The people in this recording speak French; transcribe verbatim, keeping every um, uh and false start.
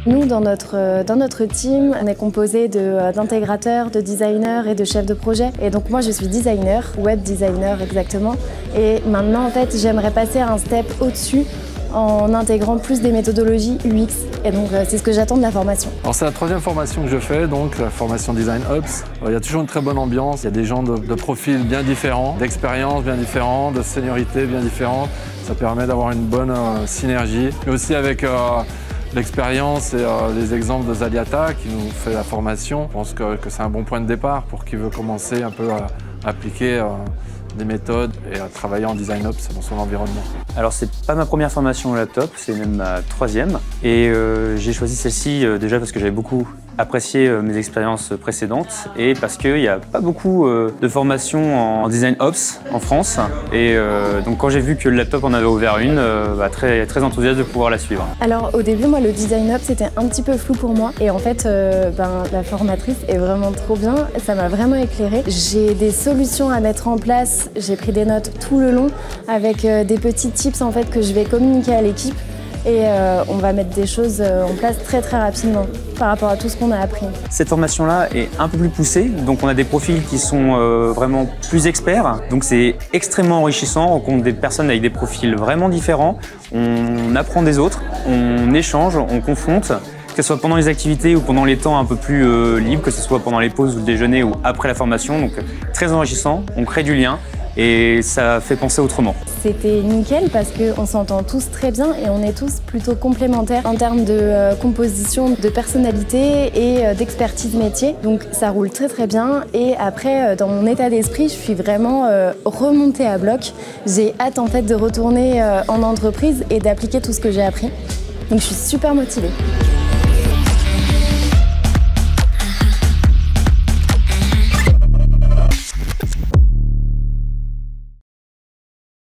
Nous, dans notre, dans notre team, on est composé d'intégrateurs, de, de designers et de chefs de projet. Et donc moi, je suis designer, web designer exactement. Et maintenant, en fait, j'aimerais passer un step au-dessus en intégrant plus des méthodologies U X. Et donc, c'est ce que j'attends de la formation. Alors, c'est la troisième formation que je fais, donc la formation Design Ops. Il y a toujours une très bonne ambiance. Il y a des gens de, de profils bien différents, d'expériences bien différentes, de seniorité bien différentes. Ça permet d'avoir une bonne euh, synergie. Et aussi avec euh, l'expérience et euh, les exemples de Zaliata qui nous fait la formation. Je pense que, que c'est un bon point de départ pour qui veut commencer un peu à, à appliquer euh, des méthodes et à travailler en Design Ops dans son environnement. Alors c'est pas ma première formation au laptop, c'est même ma troisième. Et euh, j'ai choisi celle-ci euh, déjà parce que j'avais beaucoup apprécié euh, mes expériences précédentes et parce qu'il n'y a pas beaucoup euh, de formations en Design Ops en France. Et euh, donc quand j'ai vu que le laptop en avait ouvert une, euh, bah, très, très enthousiaste de pouvoir la suivre. Alors au début, moi le Design Ops c'était un petit peu flou pour moi. Et en fait, euh, ben, la formatrice est vraiment trop bien, ça m'a vraiment éclairée. J'ai des solutions à mettre en place, j'ai pris des notes tout le long avec euh, des petits tips en fait que je vais communiquer à l'équipe. Et euh, on va mettre des choses en place très très rapidement par rapport à tout ce qu'on a appris. Cette formation-là est un peu plus poussée, donc on a des profils qui sont euh, vraiment plus experts. Donc c'est extrêmement enrichissant, on rencontre des personnes avec des profils vraiment différents. On apprend des autres, on échange, on confronte, que ce soit pendant les activités ou pendant les temps un peu plus euh, libres, que ce soit pendant les pauses ou le déjeuner ou après la formation. Donc très enrichissant, on crée du lien et ça fait penser autrement. C'était nickel parce qu'on s'entend tous très bien et on est tous plutôt complémentaires en termes de euh, composition, de personnalité et euh, d'expertise métier. Donc ça roule très très bien et après euh, dans mon état d'esprit je suis vraiment euh, remontée à bloc. J'ai hâte en fait de retourner euh, en entreprise et d'appliquer tout ce que j'ai appris. Donc je suis super motivée.